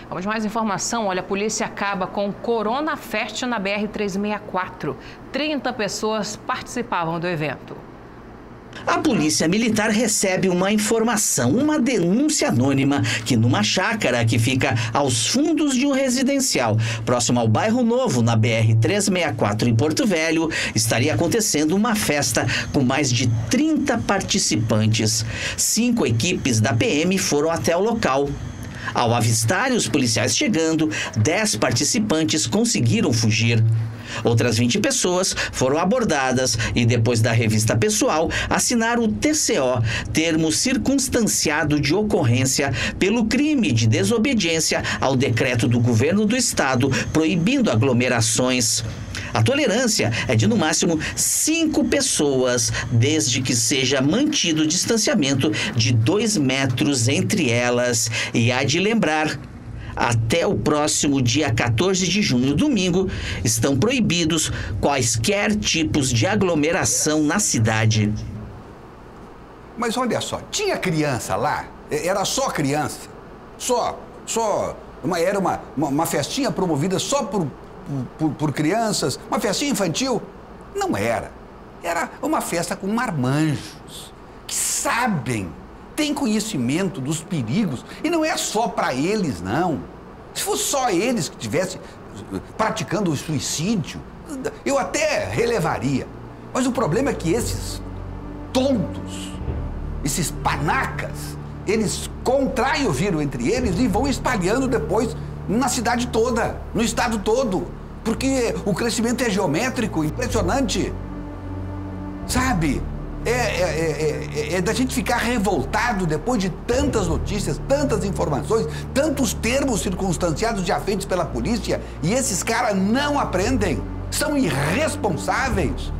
Vamos mais informação. Olha, a polícia acaba com o Corona Fest na BR-364. 30 pessoas participavam do evento. A polícia militar recebe uma informação, uma denúncia anônima, que numa chácara que fica aos fundos de um residencial, próximo ao Bairro Novo, na BR-364 em Porto Velho, estaria acontecendo uma festa com mais de 30 participantes. 5 equipes da PM foram até o local. Ao avistarem os policiais chegando, 10 participantes conseguiram fugir. Outras 20 pessoas foram abordadas e, depois da revista pessoal, assinaram o TCO, termo circunstanciado de ocorrência, pelo crime de desobediência ao decreto do governo do estado proibindo aglomerações. A tolerância é de, no máximo, 5 pessoas, desde que seja mantido o distanciamento de 2 metros entre elas. E há de lembrar, até o próximo dia 14 de junho, domingo, estão proibidos quaisquer tipos de aglomeração na cidade. Mas olha só, tinha criança lá? Era só criança? Era uma festinha promovida só por crianças? Uma festinha infantil? Não era. Era uma festa com marmanjos, que sabem, têm conhecimento dos perigos. E não é só para eles, não. Se fosse só eles que estivessem praticando o suicídio, eu até relevaria. Mas o problema é que esses tontos, esses panacas, eles contraem o vírus entre eles e vão espalhando depois na cidade toda, no estado todo. Porque o crescimento é geométrico, impressionante. Sabe? É da gente ficar revoltado depois de tantas notícias, tantas informações, tantos termos circunstanciados já feitos pela polícia, e esses caras não aprendem, são irresponsáveis.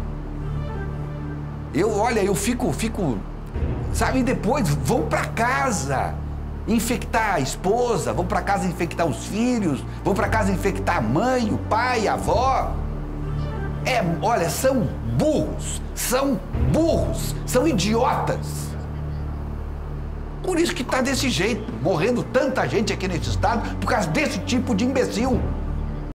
Eu fico, sabe, depois vão para casa infectar a esposa, vão para casa infectar os filhos, vão para casa infectar a mãe, o pai, a avó. Olha, são burros, são idiotas. Por isso que tá desse jeito, morrendo tanta gente aqui nesse estado por causa desse tipo de imbecil.